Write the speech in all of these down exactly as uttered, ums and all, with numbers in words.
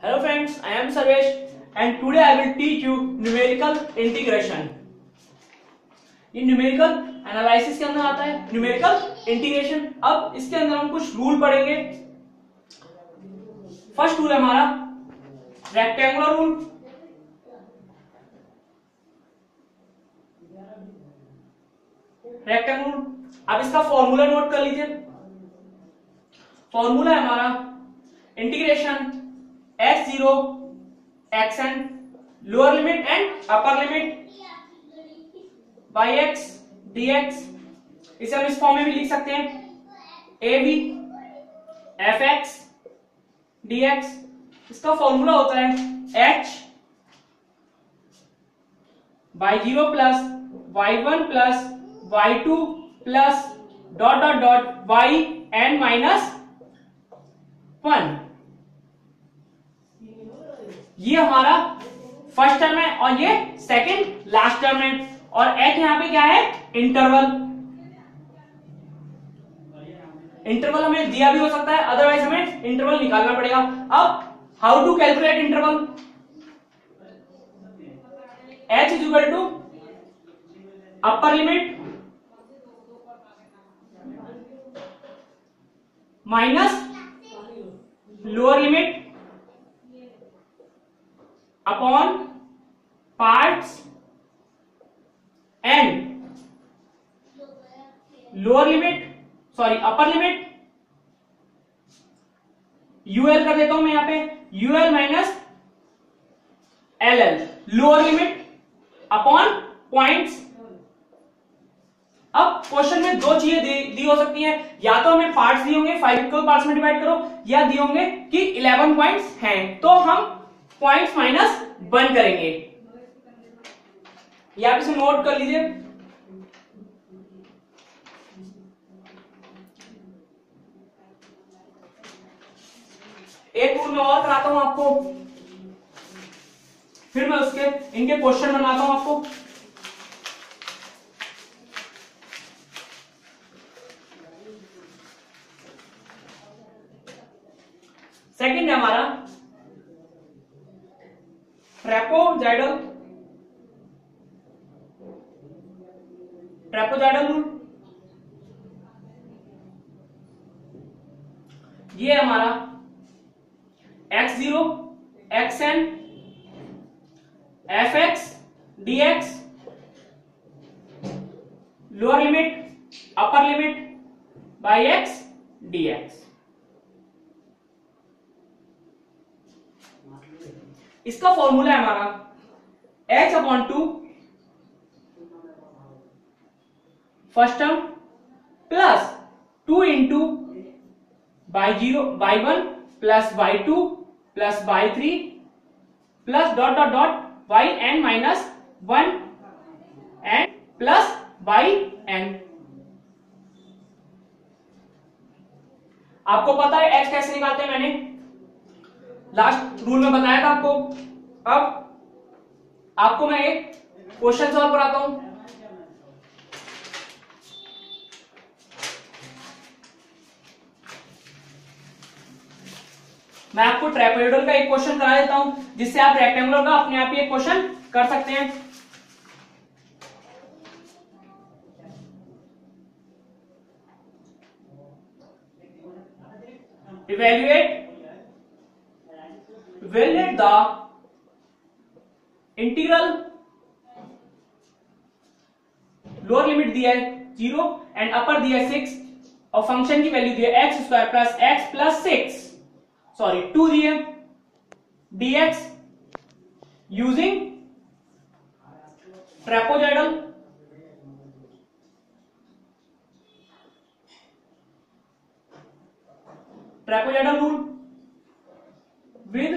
Hello friends, I am Sarvesh and today I will teach you numerical integration. ये numerical analysis के अंदर आता है numerical integration. अब इसके अंदर हम कुछ रूल पढ़ेंगे. फर्स्ट रूल है हमारा रेक्टेंगुलर रूल. Rectangular rule. अब इसका फॉर्मूला नोट कर लीजिए. फॉर्मूला है हमारा integration X zero X N lower limit and upper limit by X D X. इसे हम इस फॉर्म में भी लिख सकते हैं A B F X D X. इसका फॉर्मूला होता है H by zero plus Y one plus Y two plus dot dot dot Y N minus one. ये हमारा फर्स्ट टर्म है और ये सेकंड लास्ट टर्म है. और एच यहां पे क्या है? इंटरवल. इंटरवल हमें दिया भी हो सकता है, अदरवाइज हमें इंटरवल निकालना पड़ेगा. अब how to calculate interval? H is equal to upper limit minus lower limit upon parts and lower limit sorry upper limit UL कर देता हूं मैं यहां पे UL minus LL lower limit upon points. अब क्वेश्चन में दो चीजें दी हो सकती हैं, या तो हमें पार्ट्स दिए होंगे फाइव इक्वल पार्ट्स में डिवाइड करो, या दिए होंगे कि इलेवन पॉइंट्स हैं तो हम पॉइंट्स माइनस वन करेंगे. या आप इसे नोट कर लीजिए. एक रूल मैं और कराता हूं आपको, फिर मैं उसके इनके क्वेश्चन बनाता हूं आपको. सेकंड है हमारा ट्रैपोजाइडल ट्रैपोजाइडल रूल. ये हमारा x zero X N F X D X lower limit upper limit by X D X. इसका फॉर्मूला है हमारा H upon two first term plus two into by zero by one plus by two plus by three plus dot dot dot Y N minus one and plus by N. आपको पता है H कैसे निकालते हैं, मैंने last rule में बताया था आपको. अब आपको मैं एक क्वेश्चन सॉल्व कराता हूं. मैं आपको ट्रैपेजोइडल का एक क्वेश्चन करा देता हूं जिससे आप रेक्टेंगुलर का अपने आप ही एक क्वेश्चन कर सकते हैं. Evaluate evaluate the integral lower limit दिया है जीरो एंड अपर दिया है सिक्स और फंक्शन की वैल्यू दी है X square plus x plus six sorry two दी है D X using trapezoidal trapezoidal rule with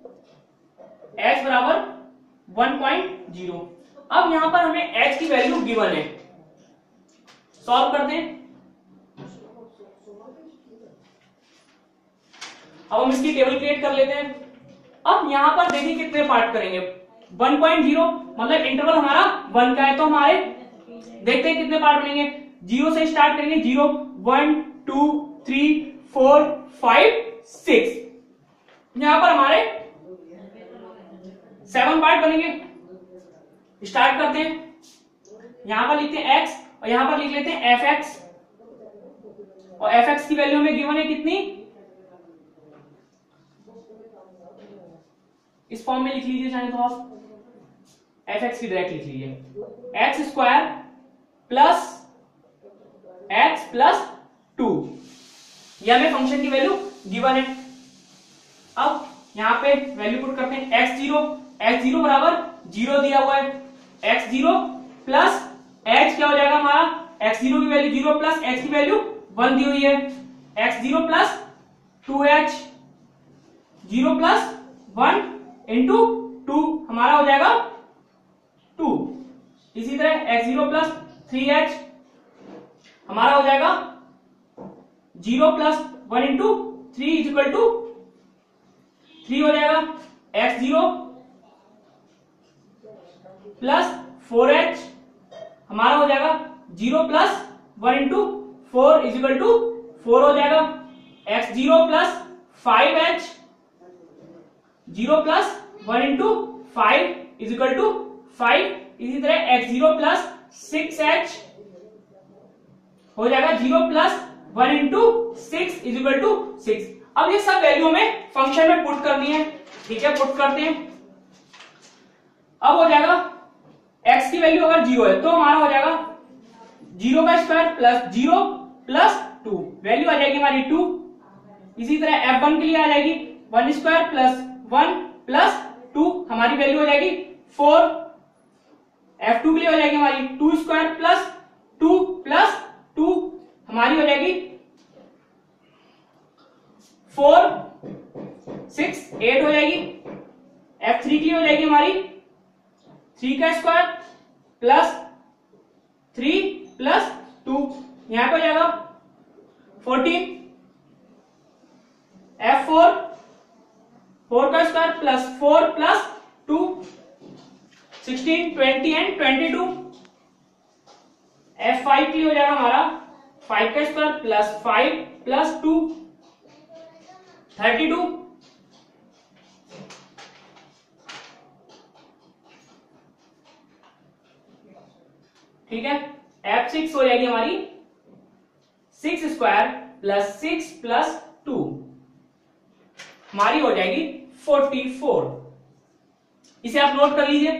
x बराबर वन पॉइंट जीरो. अब यहां पर हमें h की वैल्यू गिवन है. सॉल्व करते हैं. अब हम इसकी टेबल क्रिएट कर लेते हैं. अब यहां पर देखिए कितने पार्ट करेंगे. वन पॉइंट जीरो मतलब इंटरवल हमारा वन का है तो हमारे देखते हैं कितने पार्ट बनेंगे. जीरो से स्टार्ट करेंगे. Zero one two three four five six. यहां पर हमारे सेवन पार्ट बनेंगे। स्टार्ट करते हैं, यहां पर लिखते हैं x और यहां पर लिख लेते हैं एफ एक्स, और एफ एक्स की वैल्यू में गिवन है कितनी, इस फॉर्म में लिख लीजिए चाहे तो आप, एफ एक्स की डायरेक्ट लिख लीजिए, x square plus x plus two, यह हमें फंक्शन की वैल्यू गिवन है। अब यहां पे वैल्यू पुट करते हैं, एक्स जीरो, एक्स जीरो बराबर जीरो दिया हुआ है, एक्स जीरो प्लस एच क्या हो जाएगा हमारा, एक्स जीरो की वैल्यू जीरो प्लस एच की वैल्यू वन दी हुई है, x zero plus two h, zero plus one into two हमारा हो जाएगा टू। इसी तरह x zero plus three h हमारा हो जाएगा zero plus one into three is equal to three हो जाएगा, x zero plus four h हमारा हो जाएगा zero plus one into four is equal to four हो जाएगा, x zero plus five h zero plus one into five is equal to five. इसी तरह x zero plus six h हो जाएगा zero plus one into six is equal to six. अब ये सब value हमें फंक्शन में पुट करनी है, ठीक है, पुट करते हैं। अब हो जाएगा x की वैल्यू अगर जीरो है तो हमारा हो जाएगा जीरो का square plus zero plus two, value आ जाएगी हमारी टू। इसी तरह एफ वन के लिए आ जाएगी one square plus one plus two, हमारी वैल्यू हो जाएगी फोर। एफ टू के लिए हो जाएगी हमारी two square plus two plus two, हमारी हो जाएगी फोर सिक्स एट हो जाएगी। एफ थ्री की हो जाएगी हमारी थ्री का square plus three plus two, यहां पे हो जाएगा फोर्टीन। एफ फोर फोर का square plus four plus two sixteen, twenty and twenty two. F five के लिए हो जाएगा हमारा फाइव का square plus five plus two thirty two. ठीक है, एफ सिक्स हो जाएगी हमारी six square plus six plus two, हमारी हो जाएगी फोर्टी फोर। इसे आप नोट कर लीजिए।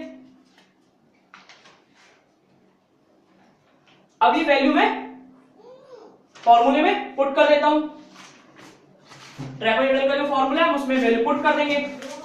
अब ये वैल्यू मैं फॉर्मूले में पुट कर देता हूं, ट्रैपेजोइडल का जो फॉर्मूला है उसमें वैल्यू पुट कर देंगे।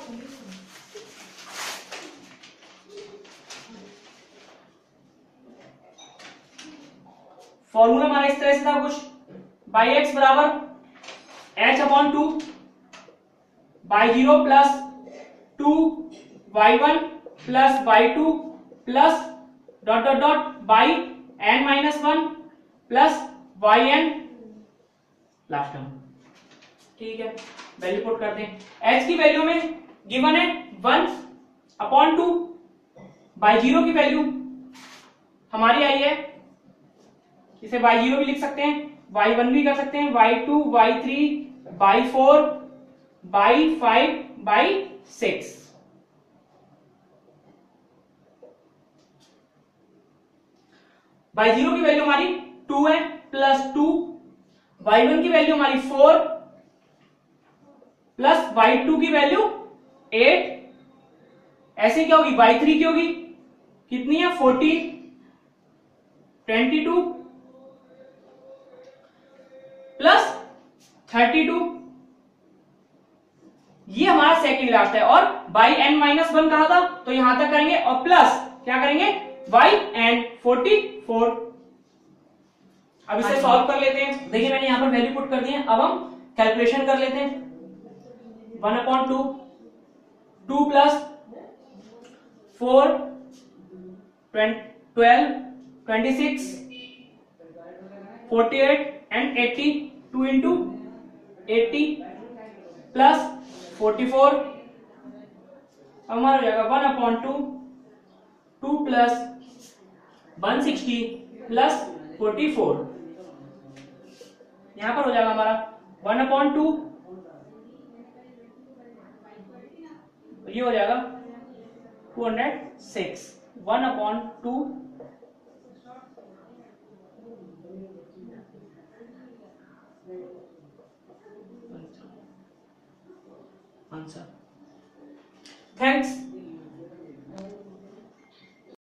फॉर्मूला हमारा इस तरह से था कुछ, बाई एक्स बराबर h upon two y zero plus two y one plus by two plus dot dot dot y n minus one plus y n last term. ठीक है, वैल्यू पुट करते हैं। एच की वैल्यू में given है one upon two, y zero की value हमारी आई है, इसे वाई जीरो भी लिख सकते हैं, वाई वन भी कर सकते हैं, y two y three y four y five y six. Y zero की वैल्यू हमारी टू है प्लस टू, वाई वन की वैल्यू हमारी फोर प्लस वाई टू की वैल्यू एट, ऐसे क्या होगी वाई थ्री की होगी कितनी है fourteen, twenty two plus thirty two, ये हमारा सेकंड लास्ट है। और बाई एन माइनस वन कहा था तो यहां तक करेंगे और प्लस क्या करेंगे वाई एन फोर्टी फोर। अब इसे सॉल्व कर लेते हैं। देखिए मैंने यहां पर वैल्यू पुट कर दी है, अब हम कैलकुलेशन कर लेते हैं। One upon two, two plus four twelve twenty six forty eight and eighty, two into eighty plus forty four, हमारा हो जाएगा one upon two, two plus one sixty plus forty four, यहां पर हो जाएगा हमारा वन अपॉन टू, ये हो जाएगा two hundred six, one upon two answer. Thanks.